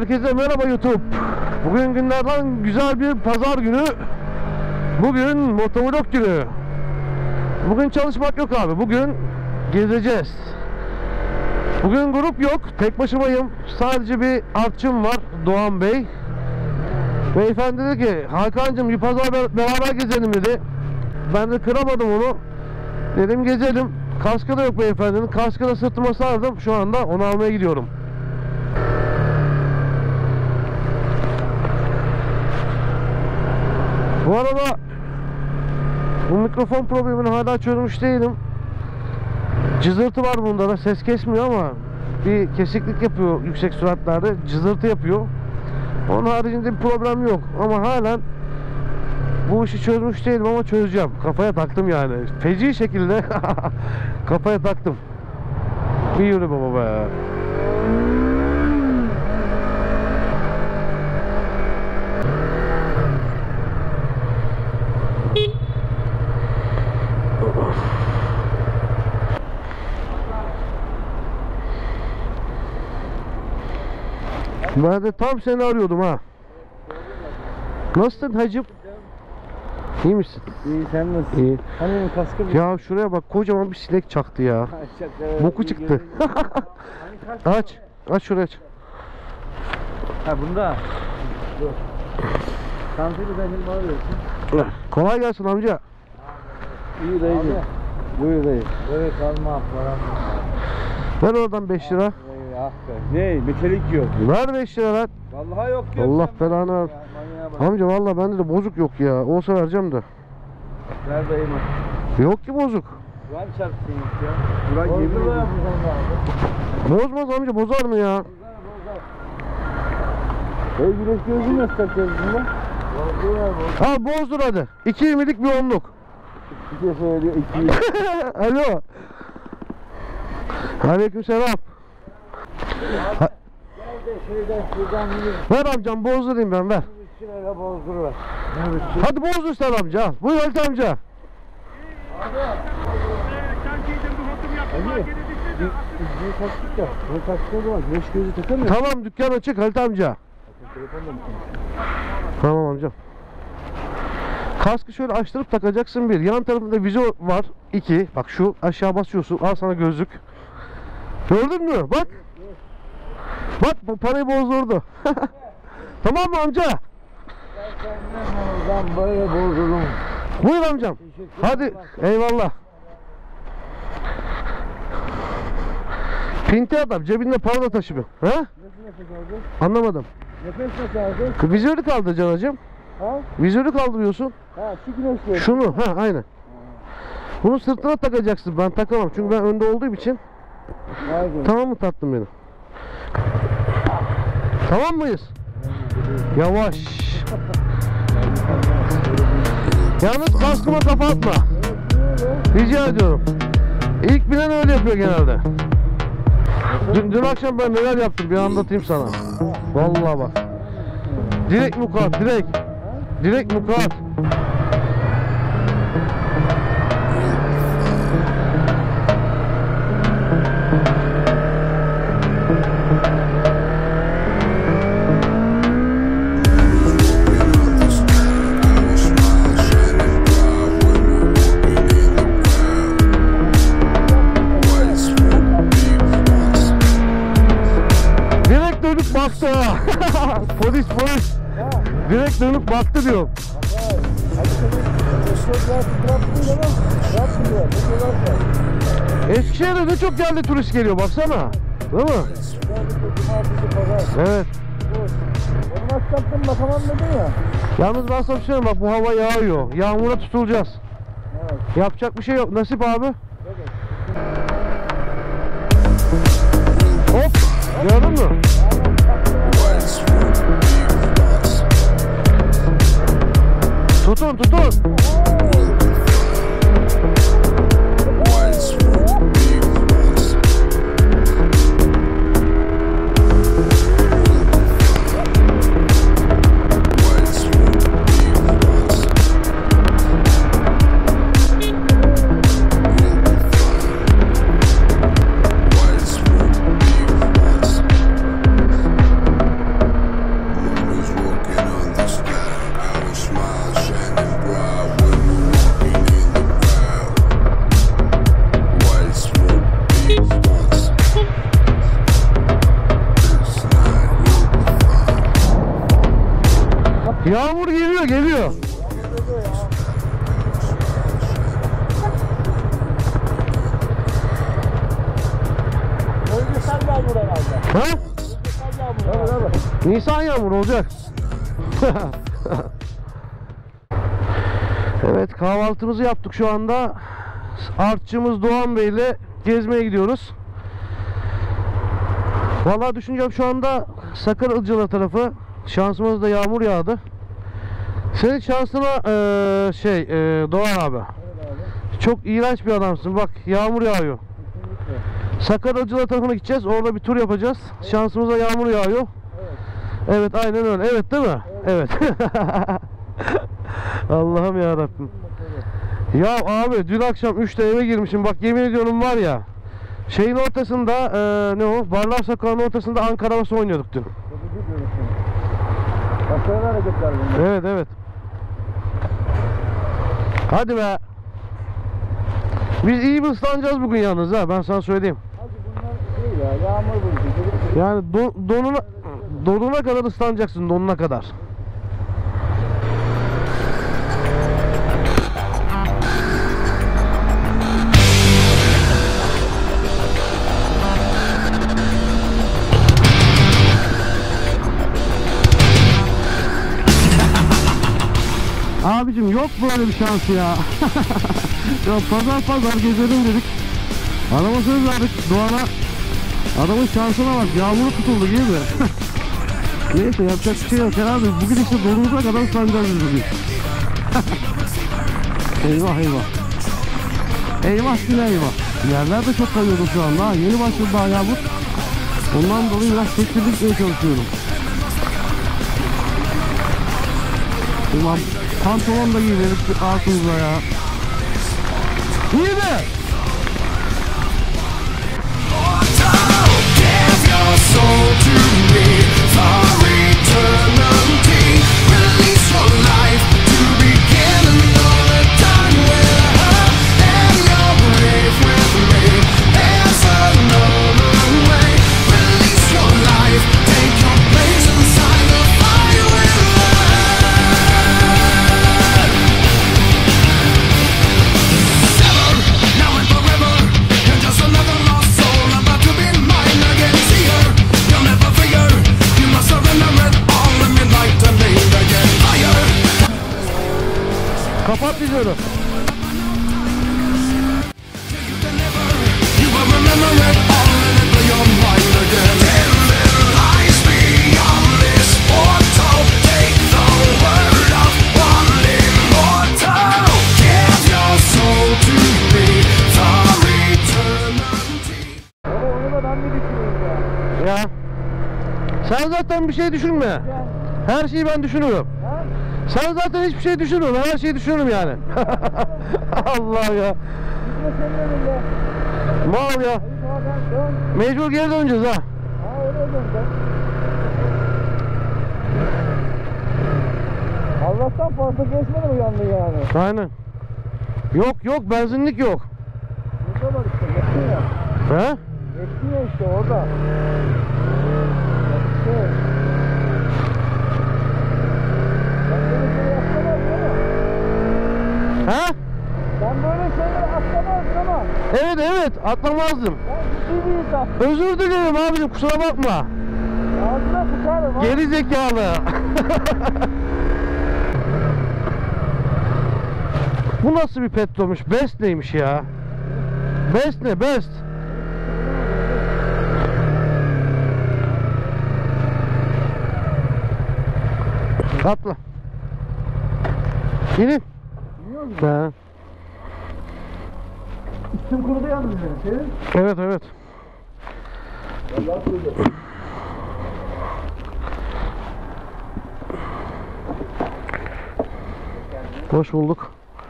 Herkese merhaba YouTube. Bugün günlerden güzel bir pazar günü. Bugün motovlog günü. Bugün çalışmak yok abi. Bugün gezeceğiz. Bugün grup yok. Tek başımayım. Sadece bir artçım var. Doğan Bey. Beyefendi dedi ki Hakan'cığım bir pazar beraber gezelim dedi. Ben de kıramadım onu. Dedim gezelim. Kaskı da yok beyefendinin. Kaskı da sırtıma sardım. Şu anda onu almaya gidiyorum. Bu arada bu mikrofon problemini hala çözmüş değilim. Cızırtı var bunda da, ses kesmiyor ama bir kesiklik yapıyor yüksek süratlerde, cızırtı yapıyor. Onun haricinde bir problem yok ama halen bu işi çözmüş değilim ama çözeceğim. Kafaya taktım yani. Feci şekilde kafaya taktım. Bir yürü baba be. Ben de tam seni arıyordum ha. Nasılsın hacım? İyi misin? İyi, sen nasılsın? İyi. Hani benim kaskım yok. Ya şuraya bak, kocaman bir sinek çaktı ya. Boku çıktı. Aç. Aç şuraya aç. Ha bunda. Dur. Kanseri benim arıyorsun. Kolay gelsin amca. İyi dayı. Buyur dayı. Evet alma param. Ver oradan 5 lira. Ah be. Ne? Metalik yok. Ver 5 lira lan. Vallahi yok. Allah belanı ver. Amca vallahi bende de bozuk yok ya. Olsa vereceğim de. Ver dayım. Yok ki bozuk. Var çarpsın ya. Burak yemin ediyorum. Bozmaz amca, bozar mı ya? Hey güneş gözünü nasıl takıyoruz bunda? Ha bozdur hadi. 2.20'lik bir 10'luk. Bir şey söylüyor 2. Alo. Aleykümselam. Gel de şuradan Ver amcam, bozdurayım ben, ver. öyle bozduruver. Hadi bozdur sen amca. Buyur Halit amca. Bir taktık ya. Bu taktığı zaman güneş gözü takamıyor. Tamam, dükkan açık Halit amca. Tamam amcam. Kaskı şöyle açtırıp takacaksın bir. Yan tarafında vizör var 2. Bak şu aşağı basıyorsun. Al sana gözlük. Gördün mü? Bak. Bak bu parayı bozdurdu. Tamam mı amca? Ben böyle bozdurum. Buyur amcam. Hadi eyvallah. Pinti adam cebinde para da taşımıyor. He? Nasıl nefes aldın? Anlamadım. Nefes nasıl aldın? Vizörü kaldır canacığım. Ha? Vizörü kaldırıyorsun. Ha şu güneşle. Şunu, ha aynen. Bunu sırtına takacaksın. Ben takamam çünkü ben önde olduğum için. Haydi. Tamam mı tatlım benim? Tamam mıyız? Yavaş. Yalnız kaskıma kafa atma. Rica ediyorum. İlk binen öyle yapıyor genelde. Dün akşam ben neler yaptım bir anlatayım sana. Vallahi bak. Direkt mukat, direkt. Direkt mukat. Baktı. Polis. Direkt dönüp baktı diyor. Eskişehir'de ne çok yerli turist geliyor baksana. Değil mi? Evet. Onu açacaktım bakamam dedin ya. Yalnız ben sana bir şey söyleyeyim, bak bu hava yağıyor. Yağmura tutulacağız. Evet. Yapacak bir şey yok. Nasip abi. Hop. Gördün mü? Tutun. Yağmur geliyor, geliyor. Nisan yağmur herhalde. Ha? Nisan yağmur. Evet. Nisan yağmuru olacak. Evet, kahvaltımızı yaptık şu anda. Artçımız Doğan Bey ile gezmeye gidiyoruz. Vallahi düşüneceğim şu anda Sakarya Ilıcalı tarafı. Şansımızda yağmur yağdı. Senin şansına Doğan abi. Çok iğrenç bir adamsın. Bak yağmur yağıyor. Sakarya Ilıcalı tarafına gideceğiz. Orada bir tur yapacağız. Şansımıza yağmur yağıyor. Evet aynen öyle. Evet değil mi? Evet. Allah'ım ya Rabbim. Ya abi dün akşam 3'te eve girmişim. Bak yemin ediyorum var ya. Şeyin ortasında ne o? Barlar Sokağı'nın ortasında Ankara havası oynuyorduk dün. Başarılı hareketler bunlar. Evet evet. Hadi be. Biz iyi bir ıslanacağız bugün yalnız ha. Ben sana söyleyeyim. Hadi bunlar şey ya, yağmur buldu. Yani donuna kadar ıslanacaksın, donuna kadar. Abicim yok böyle bir şans ya. Ya pazar gezelim dedik. Adama söz verdik Doğan'a. Adamın şansına bak, yağmuru tutuldu gibi. Neyse yapacak bir şey yok herhalde. Bugün işte donumuza kadar ıslanacağız biz bugün. Eyvah eyvah. Eyvah yine eyvah. Yerler de çok kayıyordu şu anda. Yeni başladı daha yağmur. Ondan dolayı biraz tedbirli gitmeye çalışıyorum. Ulan pantolon da giyiverip altımıza ya. İyi de. Kapat videonu. Ya. Sen zaten bir şey düşünme. Her şeyi ben düşünüyorum. Sen zaten hiçbir şey düşünmüyorsun. Her şeyi düşünüyorum yani. Allah ya. Mal ya. Mecbur geri döneceğiz ha. Allah'tan fazla geçmedi mi yandı yani? Aynen. Yok benzinlik yok. Burada var işte, geçtin ya. He? Geçtin ya işte orada. İşte. He? Ben böyle şeyleri atlamazdın ama. Evet atlamazdım. Ben ciddi bir insan. Özür dilerim abicim, kusura bakma. Ağzına sıkarım ha. Geri zekalı. Bu nasıl bir petrolmuş? Best neymiş ya? Best ne? Best. Atla. İnin. Biliyor musun? Ha. Üstüm kurudu yalnız benim. Senin? Evet. Vallahi kurudu. Hoş bulduk.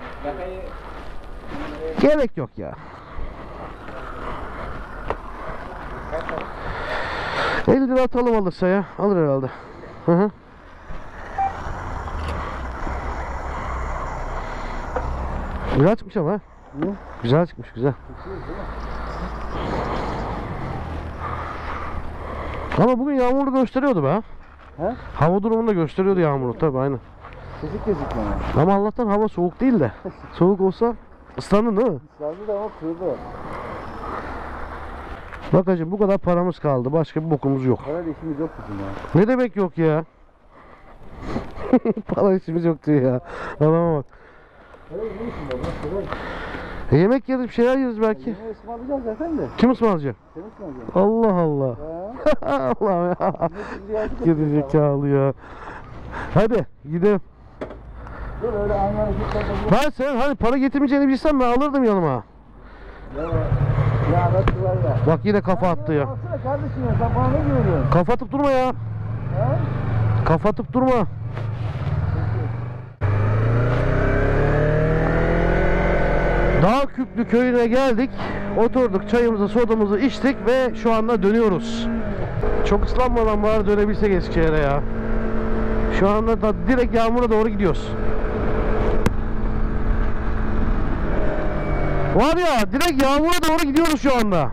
Gerek yok ya. 50 lira atalım alırsa ya. Alır herhalde. Hı. Güzel çıkmış ama. Ne? Güzel çıkmış, güzel. Ama bugün yağmurlu gösteriyordu be. He? Hava durumunu da gösteriyordu yağmuru tabi aynen. Kesik kesik mi? Ama Allah'tan hava soğuk değil de. Soğuk olsa ıslandın değil mi? Islandı da ama kurudu. Bak hacım bu kadar paramız kaldı. Başka bir bokumuz yok. Herhalde işimiz yok bizim ya. Ne demek yok ya? Para işimiz yok diyor ya. Adama bak. Herhalde ne işin var? Nasıl? Yemek yeriz bir şeyler yeriz belki. Yemeği ısmarlayacağız zaten de. Kim ısmarlayacak? Sen ısmarlayacaksın. Allah Allah. He? Allah'ım ya. Ne ziyaret Geri zekalı ya. Hadi gidelim. Dur öyle anlar gitmeden. Ben sen hani para getirmeyeceğini bilsem ben alırdım yanıma. Ya nasıl var ya? Bak yine kafa attı ya. Baksana kardeşim ya sen bana ne güveniyorsun? Kafa atıp durma ya. He? Kafa atıp durma. Dağ Küplü köyüne geldik. Oturduk, çayımızı, sodamızı içtik ve şu anda dönüyoruz. Çok ıslanmadan bari dönebilsek Eskişehir'e ya. Şu anda da direkt yağmura doğru gidiyoruz. Var ya direkt yağmura doğru gidiyoruz şu anda.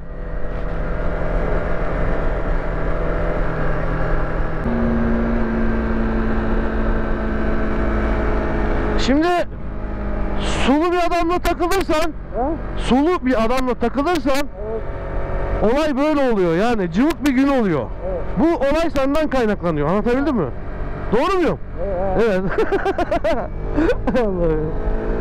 Şimdi sulu bir adamla takılırsan, sulu bir adamla takılırsan olay böyle oluyor yani cıvık bir gün oluyor. Evet. Bu olay senden kaynaklanıyor. Anlatabildim mi? Doğru muyum? Evet. Allah'ım.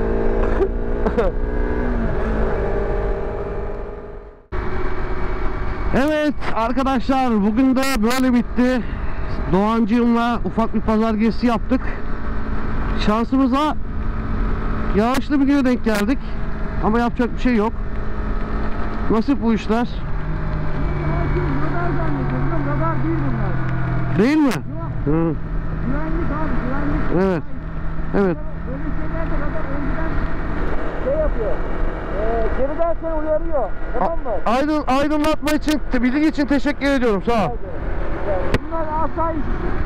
Evet arkadaşlar bugün de böyle bitti. Doğancığımla ufak bir pazar gezisi yaptık. Şansımıza yağışlı bir güne denk geldik. Ama yapacak bir şey yok. Nasip bu işler. Radar zannediyorum. Radar değil bunlar. Değil mi? Yok. Hı. Güvenlik abi güvenlik. Evet. Evet. Böyle şeylerde radar önceden şey yapıyor. Geriden seni uyarıyor. Tamam mı? Aydınlatma için, bilgi için teşekkür ediyorum. Sağ ol. Bunlar asayiş.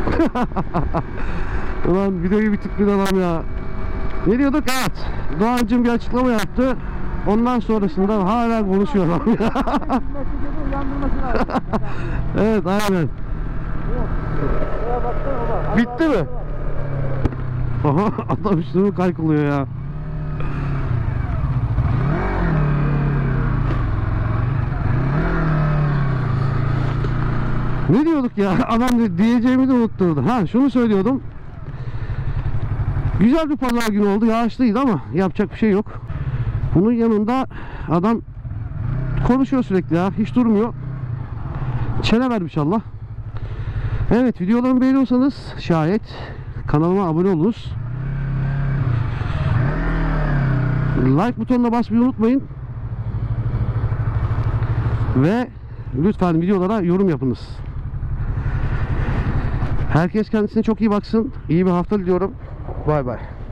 Ulan videoyu bitirtmedi adam ya. Ne diyorduk? Evet. Doğancığım bir açıklama yaptı. Ondan sonrasında hala konuşuyor adam ya. Mesajını uyandırması lazım. Evet aynen. Şuraya baksana baba. Bitti mi? Aha adam üstümü kaykılıyor ya. Ne diyorduk ya? Adam diyeceğimi de unutturdu. Ha şunu söylüyordum. Güzel bir pazar günü oldu. Yağışlıydı ama yapacak bir şey yok. Bunun yanında adam konuşuyor sürekli ya. Hiç durmuyor. Çene vermiş Allah. Evet videolarımı beğeniyorsanız şayet kanalıma abone olunuz. Like butonuna basmayı unutmayın. Ve lütfen videolara yorum yapınız. Herkes kendisine çok iyi baksın. İyi bir hafta diliyorum. Bay bay.